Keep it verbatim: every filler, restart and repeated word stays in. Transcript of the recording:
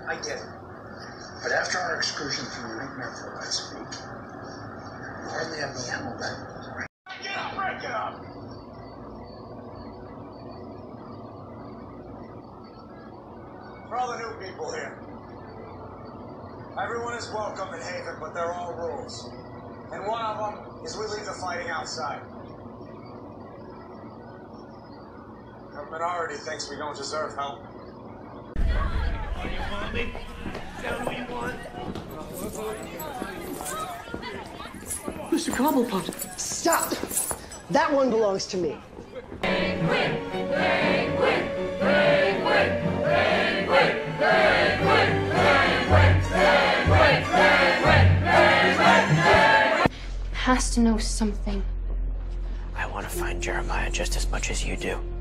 I get it. But after our excursion through Nightmare for last week, we hardly have the ammo left. Break it up! Break it up! For all the new people here, everyone is welcome in Haven, but there are all rules. And one of them is we leave the fighting outside. The minority thinks we don't deserve help. Oh, you want me? Tell me what you want. Mister Cobblepot. Stop! That one belongs to me. Penguin! Penguin! Penguin! Penguin! Penguin! Penguin! Penguin! Penguin! Penguin! Has to know something. I want to find Jeremiah just as much as you do.